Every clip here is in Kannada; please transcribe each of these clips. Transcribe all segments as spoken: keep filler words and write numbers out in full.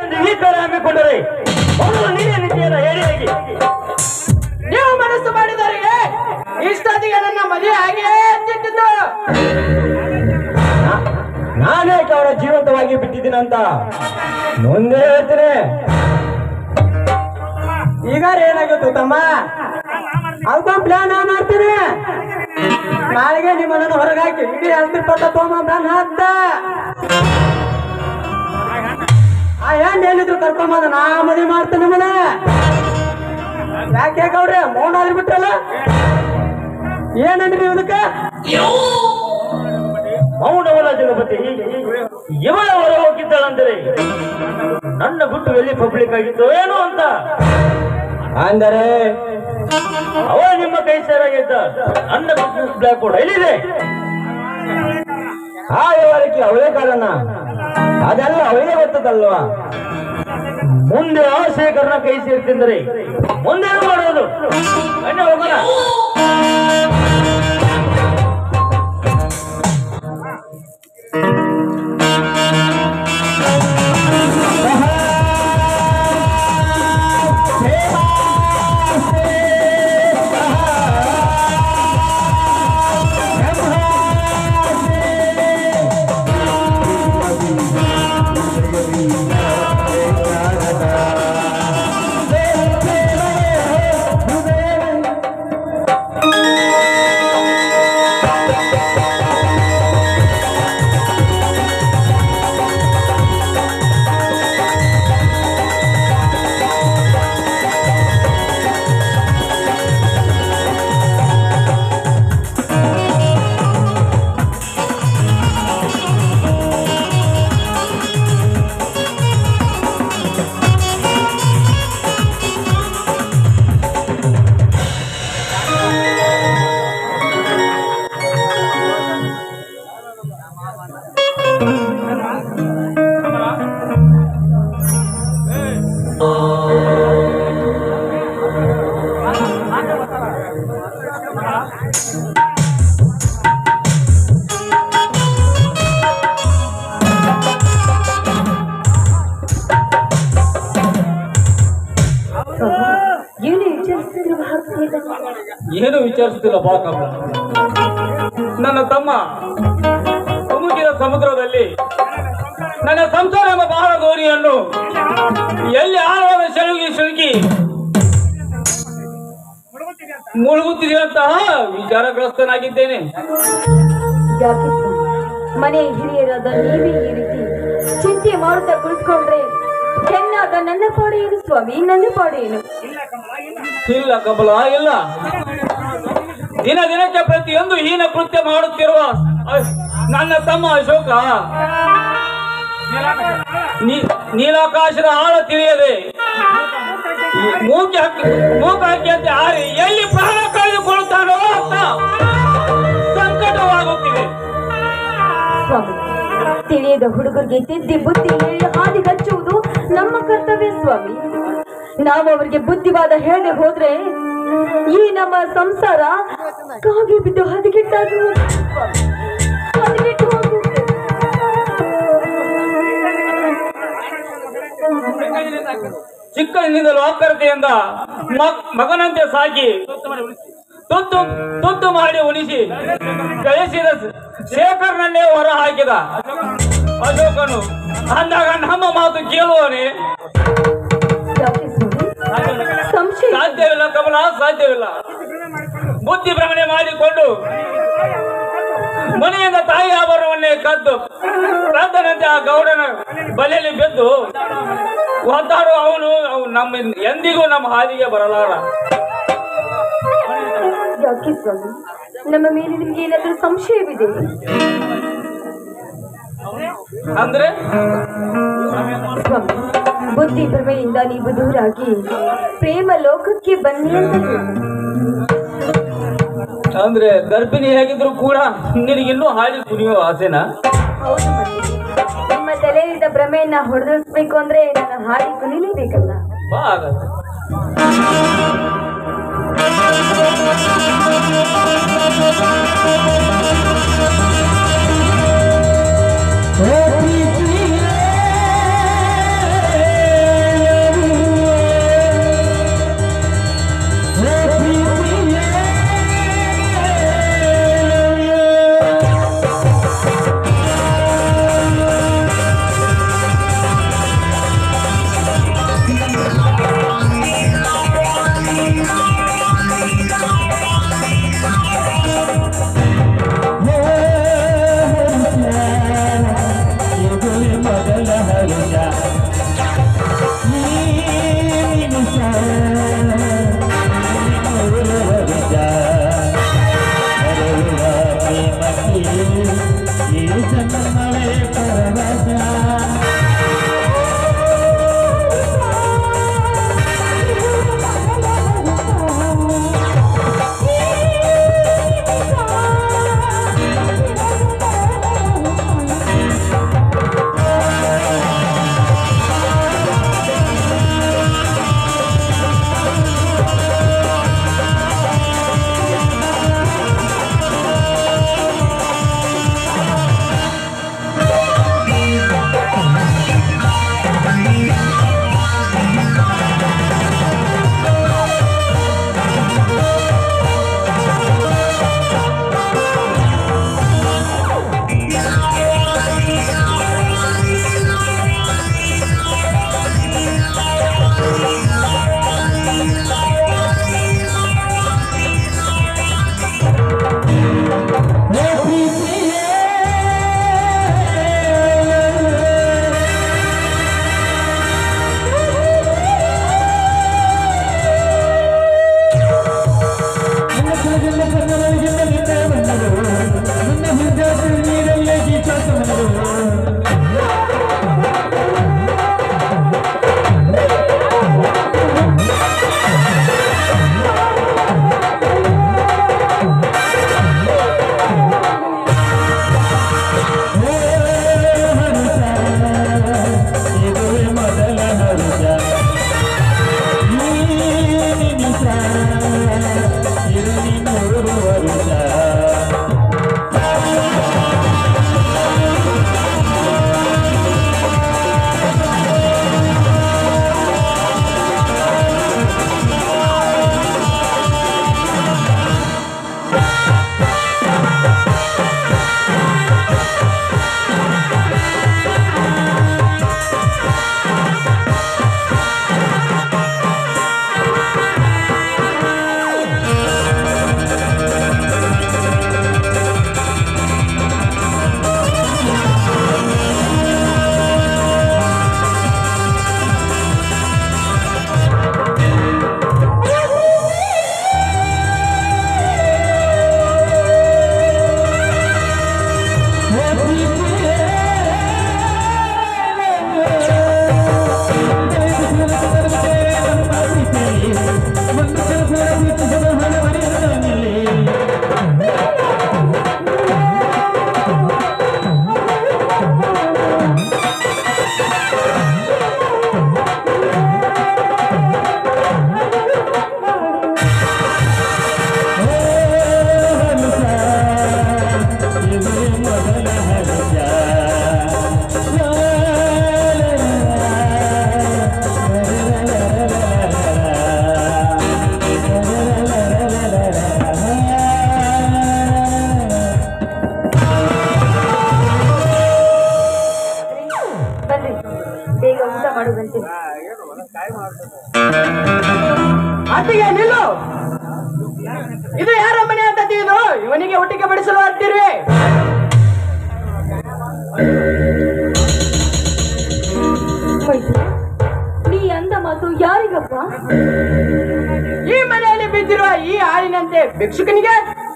ಈ ತರ ಹಮ್ಮಿಕೊಂಡರೆ ಮೊದಲು ನೀನೇ ನಿತ್ಯದ ಹೇಳಿಯಾಗಿ ನೀವು ಮನಸ್ಸು ಮಾಡಿದವರಿಗೆ ಇಷ್ಟೊತ್ತಿಗೆ ನನ್ನ ಮದುವೆ ಹಾಗೆ ಅಂತಿದ್ದು ನಾನೇ ಅವರ ಜೀವಂತವಾಗಿ ಬಿಟ್ಟಿದ್ದೀನಂತ ಮುಂದೆ ಹೇಳ್ತೀನಿ. ಈಗ ಏನಾಗುತ್ತೆ ತಮ್ಮ ಅದಕ್ಕೊಂದು ಪ್ಲಾನ್ ಮಾಡ್ತೀನಿ. ನಾಳೆಗೆ ನಿಮ್ಮನ್ನ ಹೊರಗಾಕಿ ಇಡೀ ಹತ್ತು ಪಟ್ಟ ತಗೊಂಬ ಪ್ಲಾನ್ ಹಾಕ್ತ ಆ ಏನ್ ಹೇಳಿದ್ರು ಕರ್ಕೊಂಬಂದ ನಾ ಮದುವೆ ಮಾಡ್ತೇನೆ ನಿಮ್ಮನ್ನ. ಯಾಕೆ ಯಾಕವ್ರೆ ಮೌನ ಆದ್ರಿ ಬಿಟ್ರಲ್ಲ ಏನಂದ್ರಿ ಇದಕ್ಕೆ? ಮೌನವಲ್ಲ ಜಗಪತಿ, ಇವಳ ಹೊರ ಹೋಗಿದ್ದಾಳಂದರೆ ನನ್ನ ಗುಟ್ಟು ಎಲ್ಲಿ ಪಬ್ಲಿಕ್ ಆಗಿತ್ತು ಏನೋ ಅಂತ. ಅಂದರೆ ಅವ ನಿಮ್ಮ ಕೈ ಸೇರಾಗಿದ್ದ ನನ್ನ ಬಿಸ್ನೆಸ್ ಬ್ಲಾಕ್ ಬೋರ್ಡ್ ಎಲ್ಲಿದೆ? ಆ ವ್ಯವಹಾರಕ್ಕೆ ಅವಳೇ ಕಾರಣ, ಅದೆಲ್ಲ ಅವಳಿಗೆ ಗೊತ್ತದಲ್ವಾ? ಮುಂದೆ ಆ ಶೇಖರನ ಕೈ ಸೇರ್ತಿಂದರೆ ಮುಂದೆ ಮಾಡೋದು ಬನ್ನಿ ಹೋಗೋಣ. ಏನು ವಿಚಾರಿಸುತ್ತಿಲ್ಲ ಬಾಕಮ್ಮ. ನನ್ನ ತಮ್ಮ ಸಮುದ್ರದ ಸಮುದ್ರದಲ್ಲಿ ನನ್ನ ಸಂಸಾರ ಎಂಬ ಬಹಳ ದೋಣಿಯನ್ನು ಎಲ್ಲಿ ಆಳವಾದ ಸೆಳುಗಿ ಸಿಲುಕಿ ಮುಳುಗುತ್ತಿದೆಯಂತಹ ವಿಚಾರಗ್ರಸ್ತನಾಗಿದ್ದೇನೆ. ಮನೆ ಹಿರಿಯರಾದ ನೀವೇ ಈ ರೀತಿ ಚಿಂತೆ ಮಾಡುತ್ತಾ ಕುಳಿತುಕೊಂಡ್ರೆ ಚೆನ್ನಾದ ನನ್ನ ಪಾಡು ಏನು ಸ್ವಾಮಿ, ನನ್ನ ಪಾಡು ಏನು? ಇಲ್ಲ ಕಮಲ, ಇಲ್ಲ. ದಿನ ದಿನಕ್ಕೆ ಪ್ರತಿಯೊಂದು ಹೀನ ಕೃತ್ಯ ಮಾಡುತ್ತಿರುವ ನನ್ನ ತಮ್ಮ ಅಶೋಕ ನೀಲಾಕಾಶದ ಆಳ ತಿಳಿಯದೆ ಮೂಕ ಮೂಕ ಹಾಕಿ ಹಾರಿ ಎಲ್ಲಿ ಪ್ರಾಣ ಕಳೆದುಕೊಳ್ಳುತ್ತಾನೋ ಅಂತ ಸಂಕಟವಾಗುತ್ತಿದೆ. ಸ್ವಾಮಿ, ತಿಳಿಯದ ಹುಡುಗರಿಗೆ ತಿದ್ದಿ ಬುದ್ಧಿ ಹೇಳಿ ಹಾದಿ ಹಚ್ಚುವುದು ನಮ್ಮ ಕರ್ತವ್ಯ ಸ್ವಾಮಿ. ನಾವು ಅವರಿಗೆ ಬುದ್ಧಿವಾದ ಹೇಳದೆ ಹೋದ್ರೆ ಈ ನಮ್ಮ ಸಂಸಾರ ಕಾಗೆ ಬಿದ್ದು ಹದಗೆಟ್ಟಾಗಿ ಹದಗೆಟ್ಟು ಹೋಗುತ್ತೆ. ಚಿಕ್ಕನಿಂದಲೂ ಆಕರ್ತೆಯಿಂದ ಮಗನಂತೆ ಸಾಕಿ ತುತ್ತು ತುತ್ತು ಮಾಡಿ ಉಣಿಸಿ ಕಳಿಸಿದ ಶೇಖರ್ನನ್ನೇ ಹೊರ ಹಾಕಿದ ಅಶೋಕನು ಅಂದಾಗ ನಮ್ಮ ಮಾತು ಕೇಳುವನೇ? ಸಾಧ್ಯವಿಲ್ಲ ಕಮಲ, ಸಾಧ್ಯವಿಲ್ಲ. ಬುದ್ಧಿ ಭ್ರಮಣೆ ಮಾಡಿಕೊಂಡು ಮನೆಯಿಂದ ತಾಯಿ ಆಭರಣವನ್ನೇ ಕದ್ದು ಕದ್ದನಂತೆ ಆ ಗೌಡನ ಬಲೆಯಲ್ಲಿ ಬಿದ್ದು ಒದ್ದಾಡುವ ಅವನು ನಮ್ಮ ಎಂದಿಗೂ ನಮ್ಮ ಹಾದಿಗೆ ಬರಲಾರ. ಯಾಕೆ ಸ್ವಾಮಿ, ನಮ್ಮ ಮೇಲೆ ನಿಮ್ಗೆ ಏನಾದ್ರೂ ಸಂಶಯವಿದೆ? ಅಂದ್ರೆ ಸ್ವಾಮಿ, ಬುದ್ಧಿ ಭ್ರಮೆಯಿಂದ ನೀವು ದೂರಾಗಿ ಪ್ರೇಮ ಲೋಕಕ್ಕೆ ಬನ್ನಿ ಅಂತ ಅಂದ್ರೆ ಗರ್ಭಿಣಿ ಹೇಗಿದ್ರು ಕೂಡ ನಿನಗಿನ್ನೂ ಹಾಡಿ ಕುಣಿಯೋ ಆಸೆನಾ? ಹೌದು, ನಿಮ್ಮ ತಲೆಯಿಂದ ಭ್ರಮೆಯನ್ನ ಹೊಡೆದಿಸ್ಬೇಕು ಅಂದ್ರೆ ನಾನು ಹಾಡಿ ಕುಣಿಲೇಬೇಕಲ್ಲ. ಬಾ ಆಗತ್ತೆ. Oh, ಅತ್ತಿಗೆ ನಿಲ್ಲು. ಇದು ಯಾರ ಮನೆ ಅಂತ ಇದು? ಇವನಿಗೆ ಒಟ್ಟಿಗೆ ಬಡಿಸಲು ಹೊರಟಿರುವೆ. ನೀ ಅಂದ ಮಾತು ಯಾರಿಗಪ್ಪ? ಈ ಮನೆಯಲ್ಲಿ ಬಿದ್ದಿರುವ ಈ ಹಾಳಿನಂತೆ ಭಿಕ್ಷುಕನಿಗೆ.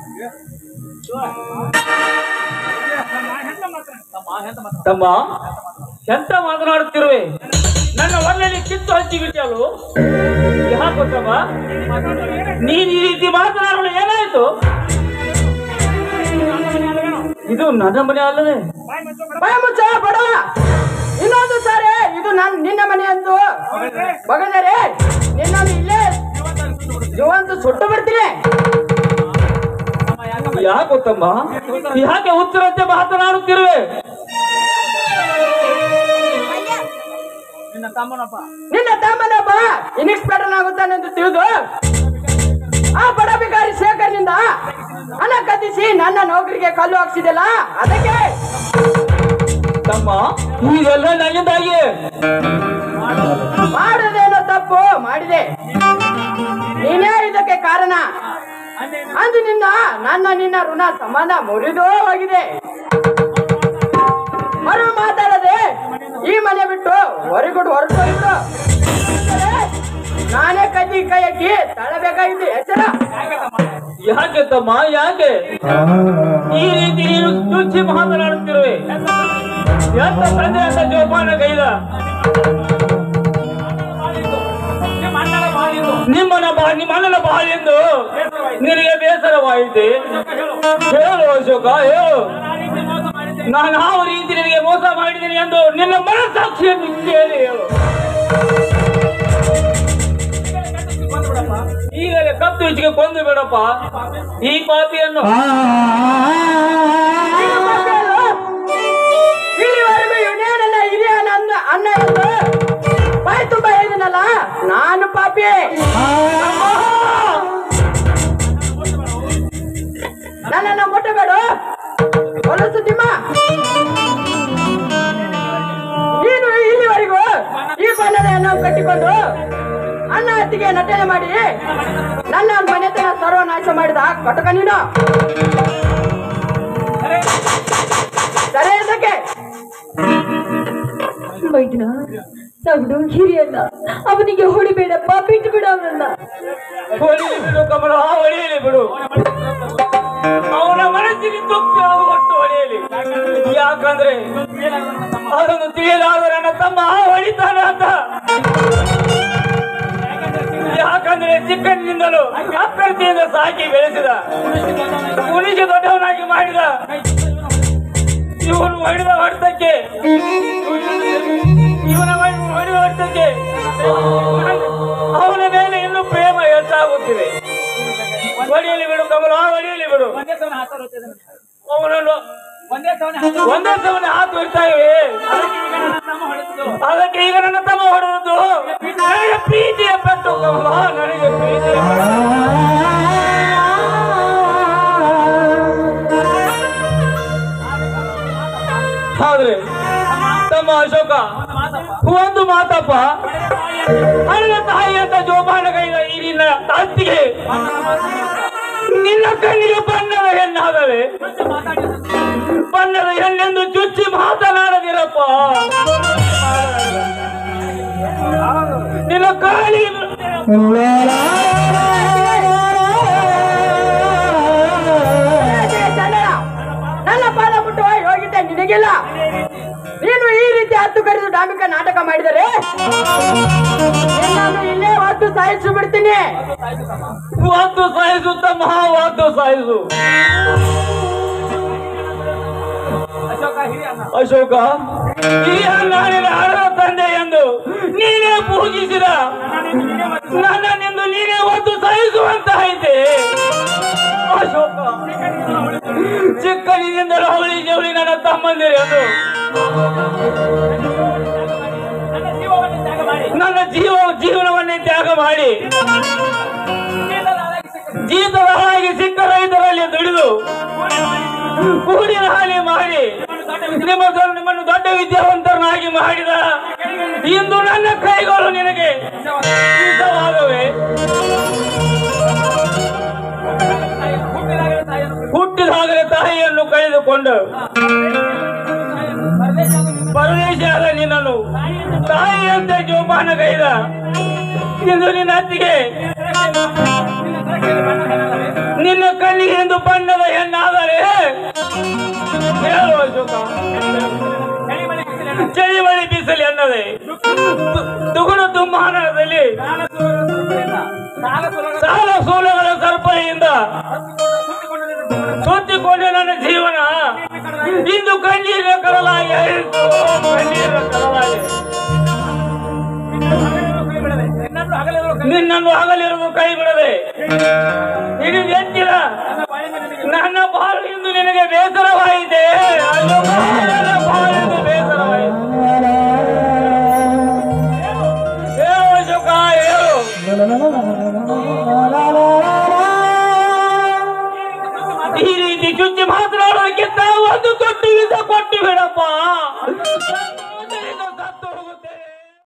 ತಮ್ಮ ಎಂತ ಮಾತನಾಡುತ್ತಿರುವೆ? ನನ್ನ ಒಳ್ಳೆಯಲ್ಲಿ ಕಿತ್ತು ಹಚ್ಚಿ ಬಿಟ್ಟಲು ಯಾಕೋ ತಮ್ಮ? ನೀನ್ ಈ ರೀತಿ ಮಾತನಾಡಲು ಏನಾಯ್ತು? ಇದು ನನ್ನ ಮನೆ ಅಲ್ಲವೇ? ಭಯ ಮುಚ್ಚ ಬಡವ. ಇನ್ನೊಂದು ಸಾರಿ ಇದು ನನ್ ನಿನ್ನ ಮನೆ ಎಂದು ಬಗದರೆ ನಿನ್ನನ್ನು ಇಲ್ಲೇ ಜೀವಂತ ಸುಟ್ಟು ಬಿಡ್ತೀನಿ. ಯಾಕೋ ತಮ್ಮ ಯಾಕೆ ಉತ್ತರಂತೆ ಮಾತನಾಡುತ್ತಿರುವೆ? ನಿನ್ನ ತಮ್ಮನೊಬ್ಬ ಇನ್ಸ್ಪೆಕ್ಟರ್ ಆಗುತ್ತಾನೆಂದು ತಿಳಿದು ಆ ಬಡ ಬಿಕಾರಿ ಶೇಖರ್ನಿಂದ ಹಣ ಕದ್ದಿಸಿ ನನ್ನ ನೌಕರಿಗೆ ಕಲ್ಲು ಹಾಕ್ಸಿದೆಲ್ಲ, ಅದಕ್ಕೆ. ತಮ್ಮ ಈಗೆಲ್ಲ ನನ್ನಿಂದಾಗಿ ಮಾಡದೇನೋ ತಪ್ಪು ಮಾಡಿದೆ, ನೀನೇ ಇದಕ್ಕೆ ಕಾರಣ. ಅಂದಿನಿಂದ ನನ್ನ ನಿನ್ನ ಋಣ ಸಂಬಂಧ ಮುರಿದು ಹೋಗಿದೆ. ಮರು ಮಾತಾಡದೆ ಈ ಮನೆ ಬಿಟ್ಟು ಹೊರಗಡೆ ಹೊರಟೋಯ್ತು. ನಾನೇ ಕಜ್ಜಿ ಕೈ ಹಾಕಿ ತಳಬೇಕಾಗಿದ್ದು ಎಚ್ಚರ. ಯಾಕೆ ತಮ್ಮ ಯಾಕೆ ಈ ರೀತಿ ನೀನು ಚುಚ್ಚಿ ಮಾತನಾಡುತ್ತಿರುವೆ? ಎಂತ ತಂದೆ ಅಂತ ಜೋಪಾನ ಕೈದ ನಿಮ್ಮನ ಬಾ ನಿಮ್ಮ ಅಣ್ಣನ ಬಾಳೆಂದು ನಿನಗೆ ಬೇಸರವಾಯಿತೆ? ಹೇಳು ಅಶೋಕ, ಹೇಳು. ನಾನು ಯಾವ ರೀತಿ ನಿನಗೆ ಮೋಸ ಮಾಡಿದ್ದೀನಿ ಎಂದು ನಿನ್ನ ಮನಸ್ಸಾಕ್ಷಿಯನ್ನು ಕೇಳಿ ಹೇಳು. ಈಗಲೇ ಕತ್ತು ಹೆಚ್ಚಿಗೆ ಕೊಂದು ಬಿಡಪ್ಪ ಈ ಪಾಪಿಯನ್ನು. ಇಲ್ಲಿವರೆಗೂ ಇವನೇ ನನ್ನ ಹಿರಿಯ ನನ್ನ ಅಣ್ಣ ಎಂದು ಬಾಯಿ ತುಂಬಾ ಹೇಳಿದನಲ್ಲ, ನಾನು ಪಾಪಿ. ನನ್ನನ್ನು ಮುಟ್ಟಬೇಡ ಹೊಲಸು ತಿಮ್ಮ. ನೀನು ಇಲ್ಲಿವರೆಗೂ ಈ ಬಣ್ಣವನ್ನು ಕಟ್ಟಿಕೊಂಡು ಅಣ್ಣ ಅತ್ತಿಗೆ ನಟನೆ ಮಾಡಿ ನನ್ನ ಮನೆತನ ಸರ್ವನಾಶ ಮಾಡಿದ ಕಟಕ ನೀನು. ಸರಿ ಇದಕ್ಕೆ ಮೈದನ ಅವನು ಹಿರಿಯಲ್ಲ, ಅವನಿಗೆ ಹೊಡಿಬೇಡಪ್ಪ, ಬಿಟ್ಟು ಬಿಡ ಅವನನ್ನ. ಹೊಡೆಯಲಿ ಬಿಡು ಕಮಲ, ಹೊಡೆಯಲಿ ಬಿಡು. ಅವನ ಮನಸ್ಸಿಗೆ ತಪ್ಪಿ ಒಟ್ಟು ಹೊಡೆಯಲಿ. ಯಾಕಂದ್ರೆ ಅದನ್ನು ತಿಳಿಯಲಾದ ನನ್ನ ತಮ್ಮ ಹೊಡಿತಾನೆ ಅಂತ. ಯಾಕಂದ್ರೆ ಚಿಕ್ಕಂದಿನಿಂದಲೂ ಅಕ್ಕರ್ತಿಯಿಂದ ಸಾಕಿ ಬೆಳೆಸಿದ, ಉಣಿಸಿ ದೊಡ್ಡವನಾಗಿ ಮಾಡಿದ. ಇವನು ಹೊಡೆದ ಹೊಡೆತಕ್ಕೆ ಇವನ ಹೊಡೆದ ಹೊಡೆತಕ್ಕೆ ಅವನ ಮೇಲೆ ಇನ್ನೂ ಪ್ರೇಮ ಹೆಚ್ಚಾಗುತ್ತಿದೆ. ಹೊಡೆಯಲಿ ಬಿಡು ಕಮಲ, ಹೊಡೆಯಲಿ ಬಿಡು. ಅವನನ್ನು ಒಂದೇ ಸವನ ಹಾತು ಇರ್ತಾ ಇವೆ. ಅದಕ್ಕೆ ಈಗ ನನ್ನ ತಮ್ಮ ಹೊಡೆದದ್ದು ನನಗೆ ಪ್ರೀತಿಯ ಪೆಟ್ಟು ಕಮಲ, ನನಗೆ ಪ್ರೀತಿಯ ಆದ್ರೆ ತಮ್ಮ ಅಶೋಕ, ಒಂದು ಮಾತಪ್ಪ, ಅಣ್ಣ ತಾಯಿ ಅಂತ ಜೋಪಾನ ಕೈದ ಈ ನಿನ್ನ ತಾಸ್ತಿಗೆ ನಿನ್ನ ಕಣ್ಣಿಗೆ ಬಣ್ಣದ ಹೆಣ್ಣಾಗವೆ. ಬಣ್ಣದ ಹೆಣ್ಣೆಂದು ಚುಚ್ಚಿ ಮಾತನಾಡದಿರಪ್ಪ. ನಿನ್ನ ಕಾಲಿ ನನ್ನ ಪಾದ ಮುಟ್ಟುವ ಯೋಗ್ಯತೆ ನಿನಗಿಲ್ಲ. ನೀನು ಈ ರೀತಿ ಹತ್ತು ಕರೆದು ಡಾಂಬಿಕ ನಾಟಕ ಮಾಡಿದರೆ ನಾನು ಇಲ್ಲೇ ಒದ್ದು ಸಾಯಿಸಿ ಬಿಡ್ತೀನಿ. ಒದ್ದು ಸಾಯಿಸುತ್ತ ಮಹಾ ಒದ್ದು ಸಾಯಿಸು. ಅಶೋಕ, ಹಿರಿಯ ನಾಡಿನ ಆಳದ ತಂದೆ ಎಂದು ನೀನೇ ಪೂಜಿಸಿದ ನನ್ನನ್ನೆಂದು ನೀನೇ ಒದ್ದು ಸಾಯಿಸುವಂತ ಐತೆ. ಅಶೋಕ, ಚಿಕ್ಕನಿಂದಲೂ ಅವಳಿ ಜವಳಿ ನನ್ನ ತಮ್ಮಂದಿರು ಎಂದು ನನ್ನ ಜೀವ ಜೀವನವನ್ನೇ ತ್ಯಾಗ ಮಾಡಿ ಜೀತದ ಹಾಗೆ ಸಿಕ್ಕ ರೈತರಲ್ಲಿ ದುಡಿದು ಕೂಡಿನ ಹಾನಿ ಮಾಡಿ ನಿಮ್ಮ ನಿಮ್ಮನ್ನು ದೊಡ್ಡ ವಿದ್ಯಾವಂತರನ್ನಾಗಿ ಮಾಡಿದ ಇಂದು ನನ್ನ ಕೈಗಳು ನಿನಗೆ ಇಷ್ಟವಾಗವೆ. ಹುಟ್ಟಿದಾಗಲೇ ತಾಯಿಯನ್ನು ಕಳೆದುಕೊಂಡು ಪರದೇಶಿಯಾದ ನಿನ್ನನ್ನು ತಾಯಿಯಂತೆ ಜೋಪಾನಗೈದ ಇಂದು ನಿನ್ನ ಅತ್ತಿಗೆ ನಿನ್ನ ಕಣ್ಣಿಗೆ ಎಂದು ಬಣ್ಣದ ಹೆಣ್ಣಾದರೆ ಹೇಳುವ ಸುಖ ಚಳಿಮಳಿ ಬಿಸಲಿ ಅನ್ನದೆ ತುಗುಣ ದುಮ್ಮಾನದಲ್ಲಿ ಸಾಲ ಸೂಲಗಳ ಸರ್ಪೆಯಿಂದ ಸುತ್ತಿಕೊಂಡ ನನ್ನ ಜೀವನ ಇಂದು ಕಣ್ಣೀರ ಕರಲಾಗಿ ಹರಿದು ಕಣ್ಣೀರ ಕರಲಾಗಿ ನಿನ್ನನ್ನು ಹಗಲಿರುವುದು ಕೈ ಬಿಡದೆ ಇದು ಎತ್ತಿದ ನನ್ನ ಬಾಳು ಇಂದು ನಿನಗೆ ಬೇಸರವಾಯಿತೆ. ಬಾಳೆಂದು ಬೇಸರವಾಯಿತು. ಹೇಳು ಅಶೋಕ, ಹೇಳು. ಈ ರೀತಿ ಚುಚ್ಚಿ ಮಾತನಾಡೋದಕ್ಕಿಂತ ಒಂದು ತೊಟ್ಟು ವಿಷ ಕೊಟ್ಟು ಬಿಡ